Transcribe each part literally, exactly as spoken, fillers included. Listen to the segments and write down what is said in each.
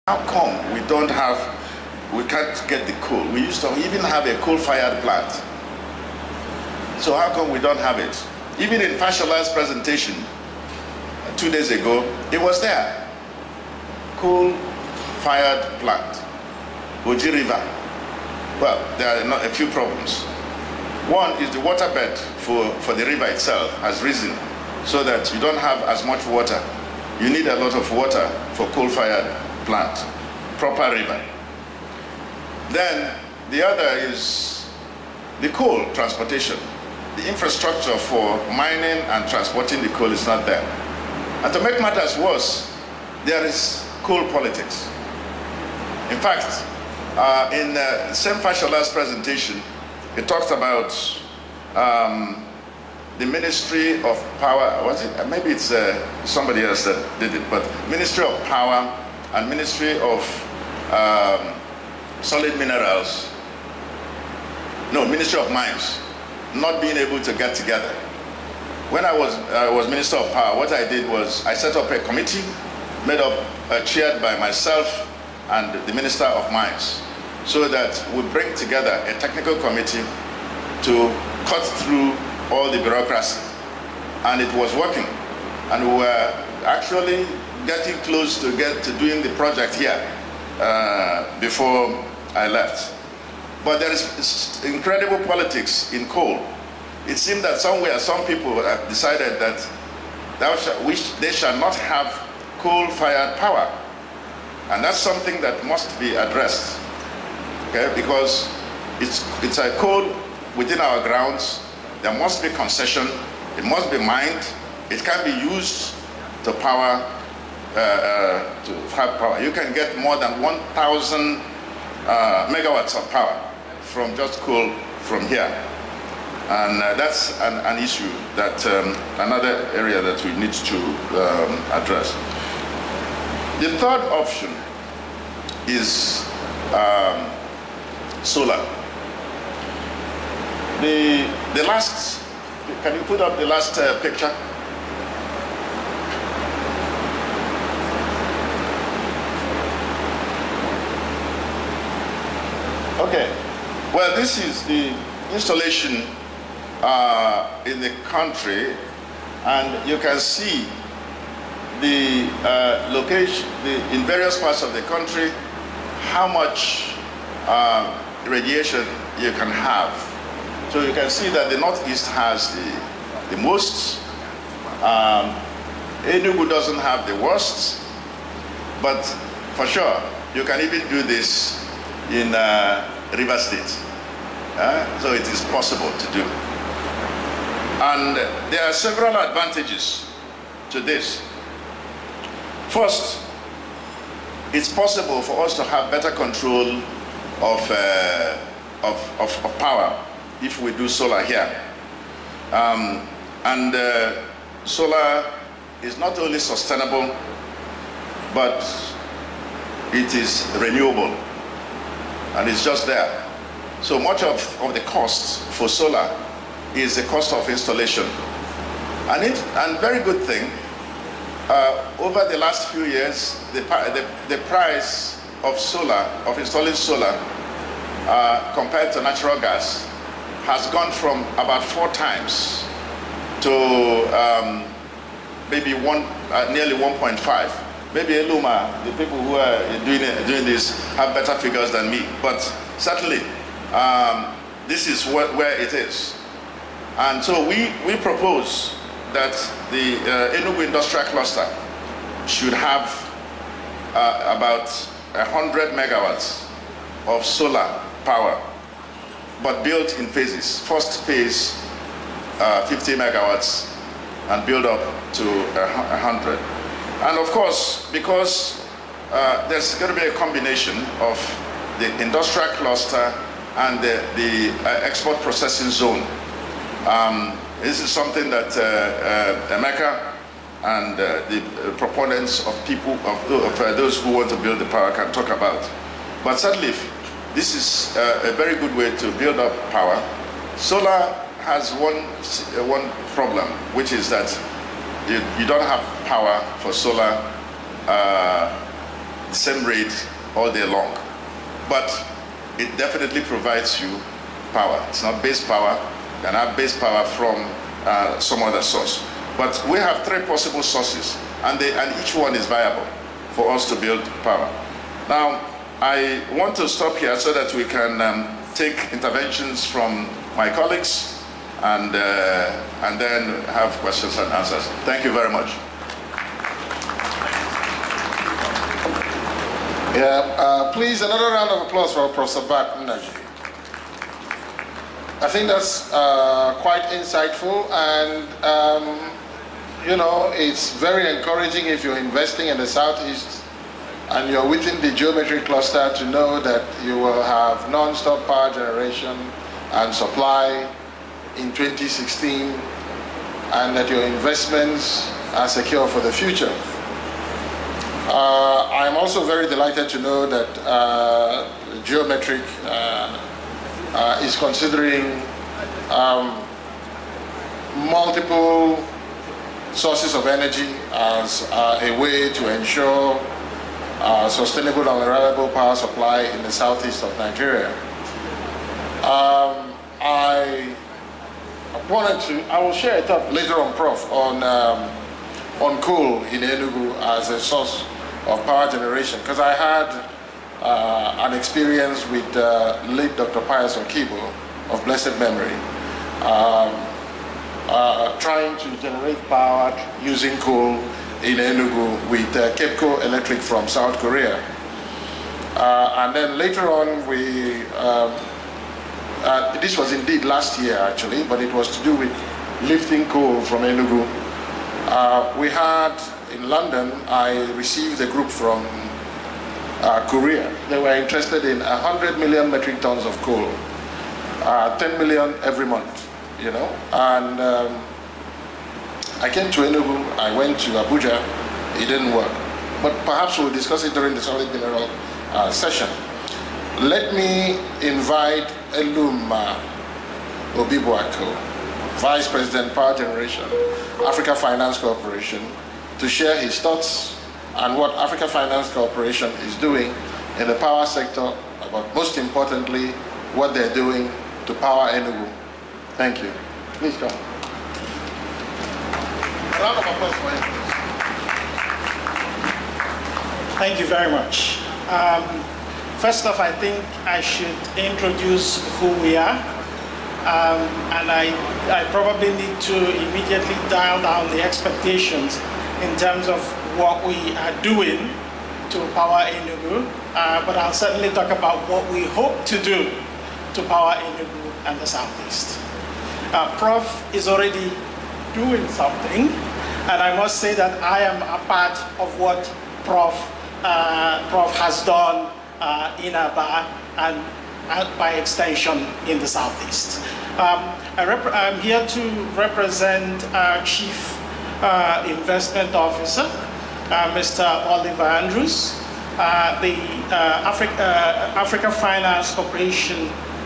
How come we don't have, we can't get the coal? We used to even have a coal-fired plant. So how come we don't have it? Even in Fashola's presentation two days ago, it was there. Coal-fired plant, Oji River. Well, there are not a few problems. One is the waterbed for, for the river itself has risen so that you don't have as much water. You need a lot of water for coal-fired plant, proper river. Then the other is the coal transportation. The infrastructure for mining and transporting the coal is not there. And to make matters worse, there is coal politics. In fact, uh, in uh, Sam Fashola's presentation, he talked about um, the Ministry of Power. Was it? Maybe it's uh, somebody else that did it, but Ministry of Power and Ministry of um, Solid Minerals, no, Ministry of Mines, not being able to get together. When I was, uh, was Minister of Power, what I did was I set up a committee made up, uh, chaired by myself and the Minister of Mines, so that we bring together a technical committee to cut through all the bureaucracy. And it was working. And we were actually getting close to get to doing the project here uh, before I left. But there is incredible politics in coal. It seemed that somewhere some people have decided that thou shall, we sh they shall not have coal-fired power. And that's something that must be addressed, okay? Because it's, it's a coal within our grounds. There must be concession. It must be mined. It can be used to power, uh, uh, to have power. You can get more than one thousand uh, megawatts of power from just coal from here. And uh, that's an, an issue that, um, another area that we need to um, address. The third option is um, solar. The, the last, can you put up the last uh, picture? Okay, well, this is the installation uh, in the country, and you can see the uh, location, the, in various parts of the country, how much uh, radiation you can have. So you can see that the Northeast has the, the most, um, Enugu doesn't have the worst, but for sure, you can even do this in uh, River State. Uh, so it is possible to do. And there are several advantages to this. First, it's possible for us to have better control of, uh, of, of, of power if we do solar here. Um, and uh, solar is not only sustainable, but it is renewable, and it's just there. So much of, of the cost for solar is the cost of installation. And, it, and very good thing, uh, over the last few years, the, the, the price of solar, of installing solar, uh, compared to natural gas, has gone from about four times to um, maybe one, uh, nearly one point five. Maybe Eluma, the people who are doing, it, doing this, have better figures than me. But certainly, um, this is wh where it is. And so we, we propose that the uh, Enugu Industrial Cluster should have uh, about one hundred megawatts of solar power, but built in phases. First phase, uh, fifty megawatts, and build up to one hundred. And of course, because uh, there's going to be a combination of the industrial cluster and the, the uh, export processing zone. Um, this is something that uh, uh, Emeka and uh, the proponents of people, of, of uh, those who want to build the power can talk about. But certainly, this is uh, a very good way to build up power. Solar has one, uh, one problem, which is that you, you don't have power for solar uh, the same rate all day long. But it definitely provides you power. It's not base power. You can have base power from uh, some other source. But we have three possible sources, and, they, and each one is viable for us to build power. Now, I want to stop here so that we can um, take interventions from my colleagues and, uh, and then have questions and answers. Thank you very much. Yeah, uh, please, another round of applause for Professor Bart Nnaji. I think that's uh, quite insightful, and um, you know, it's very encouraging if you're investing in the Southeast and you're within the geometric cluster to know that you will have non-stop power generation and supply in twenty sixteen, and that your investments are secure for the future. Uh, I'm also very delighted to know that uh, Geometric uh, uh, is considering um, multiple sources of energy as uh, a way to ensure uh, sustainable and reliable power supply in the southeast of Nigeria. Um, I wanted to, I will share a thought later on, Prof, on, um, on coal in Enugu as a source of power generation, because I had uh, an experience with uh, late Doctor Pius Okibo of blessed memory, um, uh, trying to generate power using coal in Enugu with uh, KEPCO Electric from South Korea. Uh, and then later on, we, um, uh, this was indeed last year actually, but it was to do with lifting coal from Enugu. Uh, we had in London, I received a group from uh, Korea. They were interested in one hundred million metric tons of coal, uh, ten million every month, you know. And um, I came to Enugu, I went to Abuja, it didn't work. But perhaps we'll discuss it during the solid mineral uh, session. Let me invite Eluma Obibuako, Vice President, Power Generation, Africa Finance Corporation, to share his thoughts on what Africa Finance Corporation is doing in the power sector, but most importantly, what they're doing to power Enugu. Thank you. Please come. A round of applause for him. Thank you very much. Um, first off, I think I should introduce who we are. Um, and I, I probably need to immediately dial down the expectations in terms of what we are doing to power Enugu, uh, but I'll certainly talk about what we hope to do to power Enugu and the Southeast. Uh, Prof is already doing something, and I must say that I am a part of what Prof, uh, Prof has done uh, in Aba and uh, by extension in the Southeast. Um, I I'm here to represent our Chief Uh, Investment Officer, uh, Mister Oliver Andrews. Uh, the uh, Afri uh, Africa Finance Corporation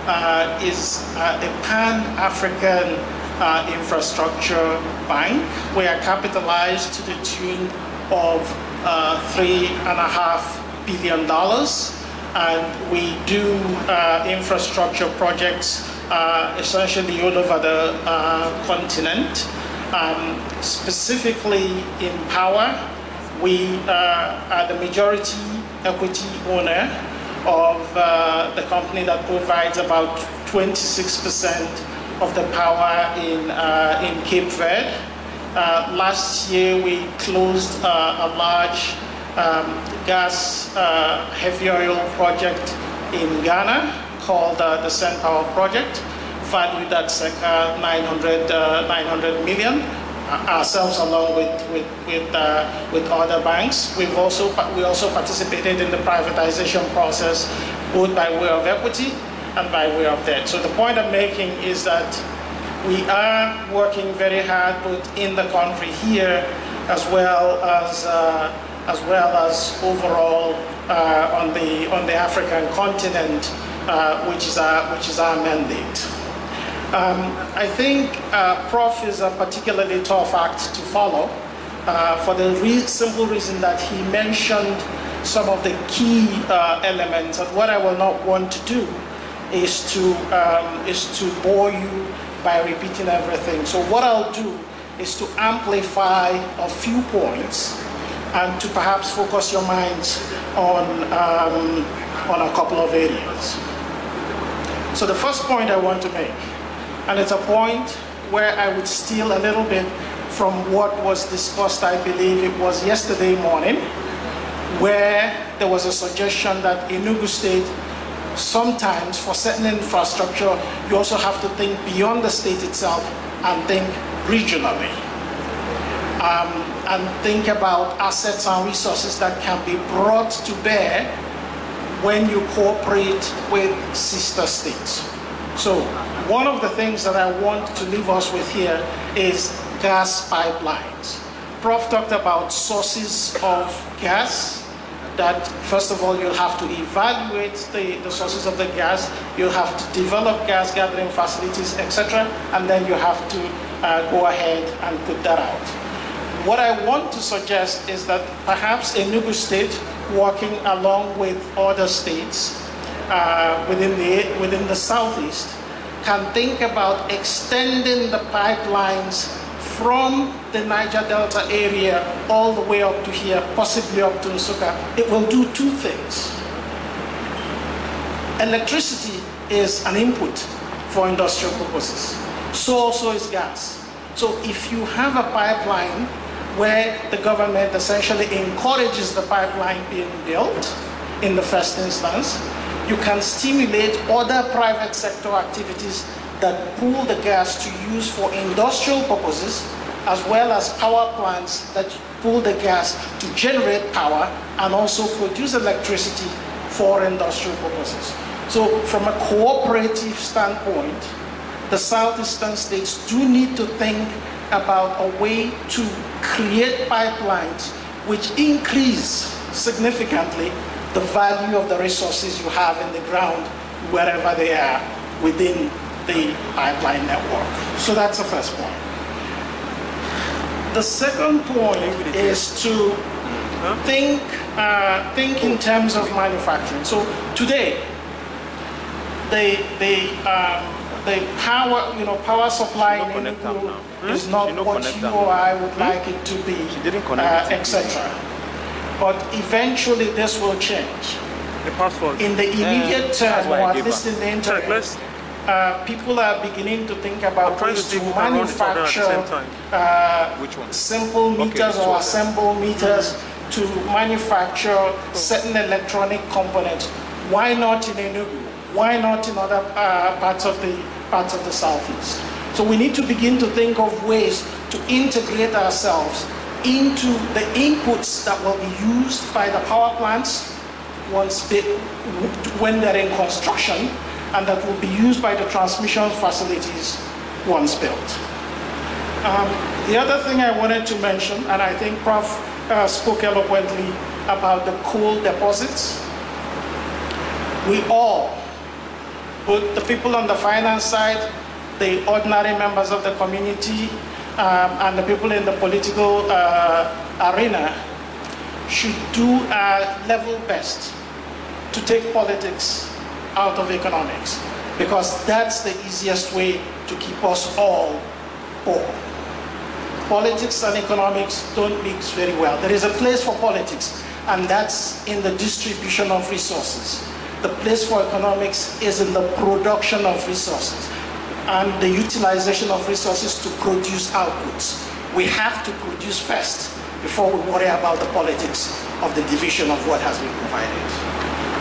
uh, is uh, a pan-African uh, infrastructure bank. We are capitalized to the tune of uh, three and a half billion dollars, and we do uh, infrastructure projects uh, essentially all over the uh, continent. Um, specifically in power, we uh, are the majority equity owner of uh, the company that provides about twenty-six percent of the power in, uh, in Cape Verde. Uh, last year we closed uh, a large um, gas uh, heavy oil project in Ghana called uh, the Sen Power Project, valued at circa nine hundred million, ourselves along with with with, uh, with other banks. We've also we also participated in the privatization process, both by way of equity and by way of debt. So the point I'm making is that we are working very hard, both in the country here, as well as uh, as well as overall uh, on the on the African continent, uh, which is our which is our mandate. Um, I think uh, Prof is a particularly tough act to follow uh, for the re simple reason that he mentioned some of the key uh, elements. And what I will not want to do is to, um, is to bore you by repeating everything. So what I'll do is to amplify a few points and to perhaps focus your minds on, um, on a couple of areas. So the first point I want to make, and it's a point where I would steal a little bit from what was discussed, I believe it was yesterday morning, where there was a suggestion that Enugu State, sometimes for certain infrastructure, you also have to think beyond the state itself and think regionally. Um, and think about assets and resources that can be brought to bear when you cooperate with sister states. So one of the things that I want to leave us with here is gas pipelines. Prof talked about sources of gas, that first of all you'll have to evaluate the, the sources of the gas, you'll have to develop gas gathering facilities, et cetera, and then you have to uh, go ahead and put that out. What I want to suggest is that perhaps Enugu State, working along with other states uh, within, the, within the southeast, can think about extending the pipelines from the Niger Delta area all the way up to here, possibly up to Nsukka. It will do two things. Electricity is an input for industrial purposes. So also is gas. So if you have a pipeline where the government essentially encourages the pipeline being built in the first instance, you can stimulate other private sector activities that pool the gas to use for industrial purposes, as well as power plants that pool the gas to generate power and also produce electricity for industrial purposes. So from a cooperative standpoint, the southeastern states do need to think about a way to create pipelines which increase significantly the value of the resources you have in the ground wherever they are within the pipeline network. So that's the first point. The second point is to think, uh, think in terms of manufacturing. So today, the, the, um, the power, you know, power supply in Enugu is not what you or I would like it to be, uh, et cetera. But eventually this will change. The password. In the immediate term, or at least in the interim, Check, uh, people are beginning to think about trying ways to to see who can run it together at the manufacture same time. uh, Which one? simple Okay, meters the two or of them. assemble meters to manufacture certain electronic components. Why not in Enugu? Why not in other uh, parts of the parts of the southeast? So we need to begin to think of ways to integrate ourselves into the inputs that will be used by the power plants once they, when they're in construction, and that will be used by the transmission facilities once built. Um, the other thing I wanted to mention, and I think Prof uh, spoke eloquently about the coal deposits. We all, both the people on the finance side, the ordinary members of the community, um, and the people in the political uh, arena should do our level best to take politics out of economics, because that's the easiest way to keep us all poor. Politics and economics don't mix very well. There is a place for politics, and that's in the distribution of resources. The place for economics is in the production of resources and the utilization of resources to produce outputs. We have to produce first before we worry about the politics of the division of what has been provided.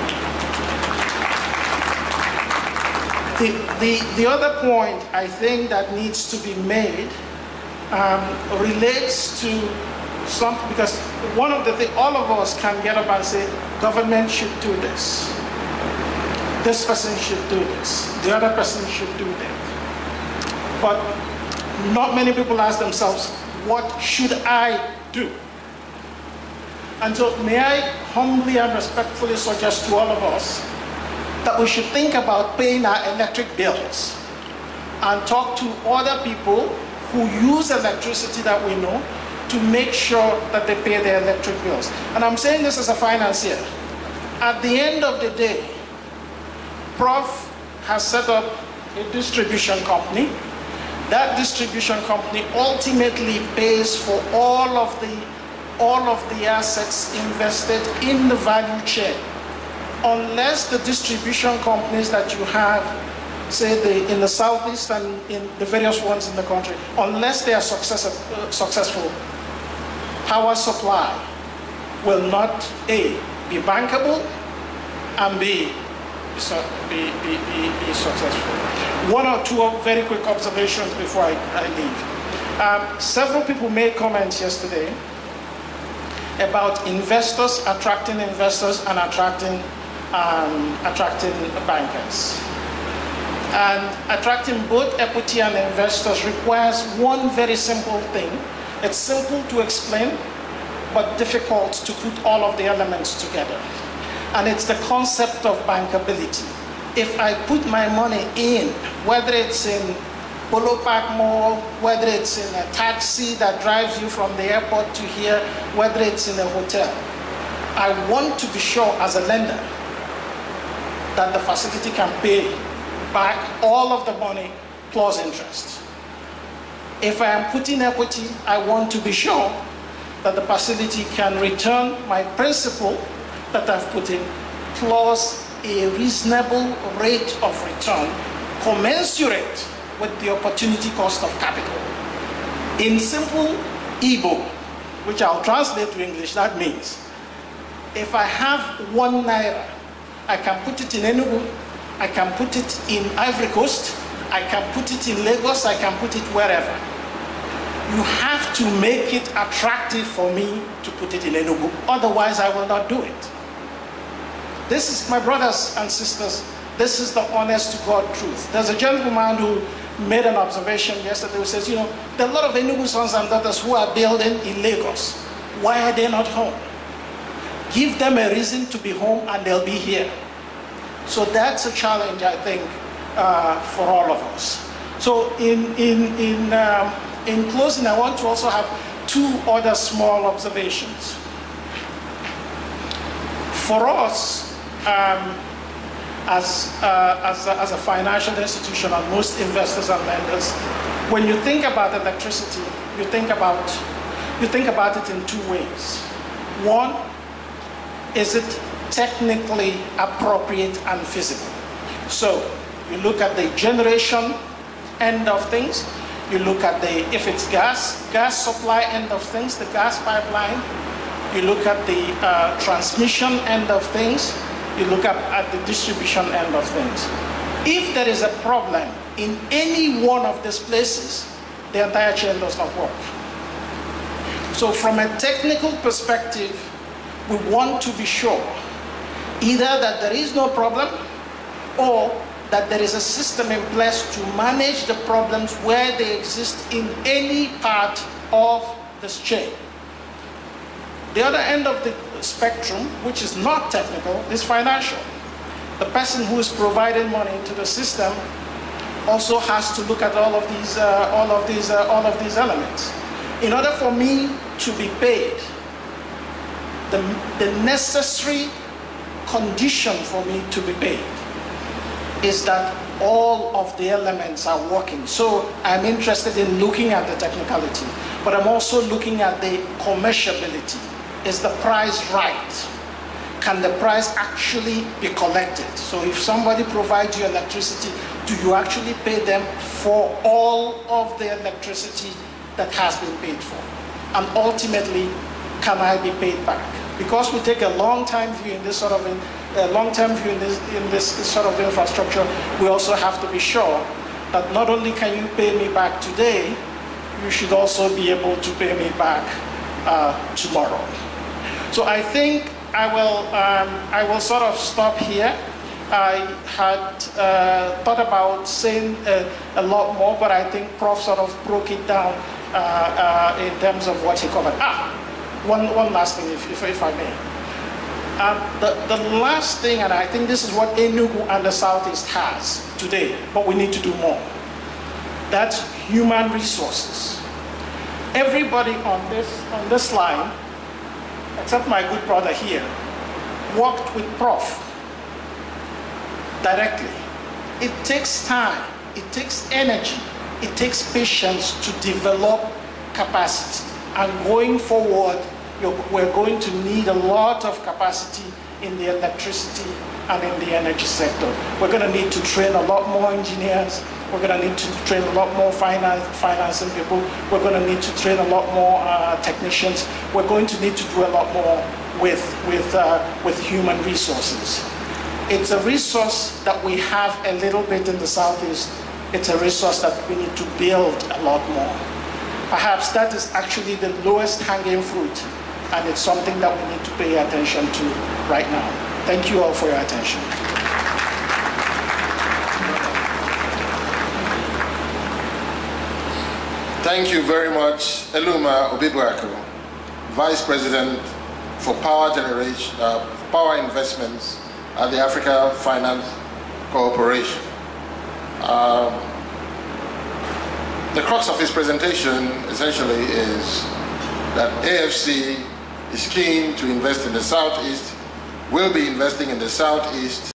The, the, the other point I think that needs to be made um, relates to something, because one of the things, all of us can get up and say, government should do this. This person should do this. The other person should do that. But not many people ask themselves, what should I do? And so may I humbly and respectfully suggest to all of us that we should think about paying our electric bills and talk to other people who use electricity that we know to make sure that they pay their electric bills. And I'm saying this as a financier. At the end of the day, Prof has set up a distribution company. That distribution company ultimately pays for all of the, all of the assets invested in the value chain. Unless the distribution companies that you have, say the, in the Southeast and in the various ones in the country, unless they are success, uh, successful, power supply will not A, be bankable, and B, so be, be, be, be successful. One or two very quick observations before I, I leave. Um, several people made comments yesterday about investors, attracting investors and attracting, um, attracting bankers. And attracting both equity and investors requires one very simple thing. It's simple to explain, but difficult to put all of the elements together. And it's the concept of bankability. If I put my money in, whether it's in Polo Park Mall, whether it's in a taxi that drives you from the airport to here, whether it's in a hotel, I want to be sure as a lender that the facility can pay back all of the money plus interest. If I am putting equity, I want to be sure that the facility can return my principal that I've put in plus a reasonable rate of return commensurate with the opportunity cost of capital. In simple Igbo, which I'll translate to English, that means if I have one naira, I can put it in Enugu, I can put it in Ivory Coast, I can put it in Lagos, I can put it wherever. You have to make it attractive for me to put it in Enugu, otherwise I will not do it. This is, my brothers and sisters, this is the honest to God truth. There's a gentleman who made an observation yesterday who says, you know, there are a lot of Enugu sons and daughters who are building in Lagos. Why are they not home? Give them a reason to be home and they'll be here. So that's a challenge, I think, uh, for all of us. So in, in, in, um, in closing, I want to also have two other small observations. For us, um, as, uh, as, a, as a financial institution and most investors and lenders, when you think about electricity, you think about, you think about it in two ways. One, is it technically appropriate and feasible? So you look at the generation end of things, you look at the, if it's gas, gas supply end of things, the gas pipeline, you look at the uh, transmission end of things, you look at, at the distribution end of things. If there is a problem in any one of these places, the entire chain does not work. So from a technical perspective, we want to be sure either that there is no problem or that there is a system in place to manage the problems where they exist in any part of this chain. The other end of the spectrum, which is not technical, is financial. The person who is providing money into the system also has to look at all of these, uh, all of these, uh, all of these elements. In order for me to be paid, the, the necessary condition for me to be paid is that all of the elements are working. So I'm interested in looking at the technicality, but I'm also looking at the commerciality. Is the price right? Can the price actually be collected? So if somebody provides you electricity, do you actually pay them for all of the electricity that has been paid for? And ultimately, can I be paid back? Because we take a long-time view in this sort of in, a long-term view in this, in this sort of infrastructure, we also have to be sure that not only can you pay me back today, you should also be able to pay me back uh, tomorrow. So I think I will, um, I will sort of stop here. I had uh, thought about saying a, a lot more, but I think Prof sort of broke it down uh, uh, in terms of what he covered. Ah, one, one last thing, if, if, if I may. Um, the, the last thing, and I think this is what Enugu and the Southeast has today, but we need to do more. That's human resources. Everybody on this, on this line, except my good brother here, worked with Prof directly. It takes time, it takes energy, it takes patience to develop capacity. And going forward, you're, we're going to need a lot of capacity in the electricity and in the energy sector. We're going to need to train a lot more engineers. We're going to need to train a lot more finance, financing people. We're going to need to train a lot more uh, technicians. We're going to need to do a lot more with, with, uh, with human resources. It's a resource that we have a little bit in the Southeast. It's a resource that we need to build a lot more. Perhaps that is actually the lowest hanging fruit, and it's something that we need to pay attention to right now. Thank you all for your attention. Thank you very much, Eluma Obibuaku, Vice President for Power Generation, uh, Power Investments at the Africa Finance Corporation. Um, the crux of his presentation essentially is that A F C is keen to invest in the Southeast, will be investing in the Southeast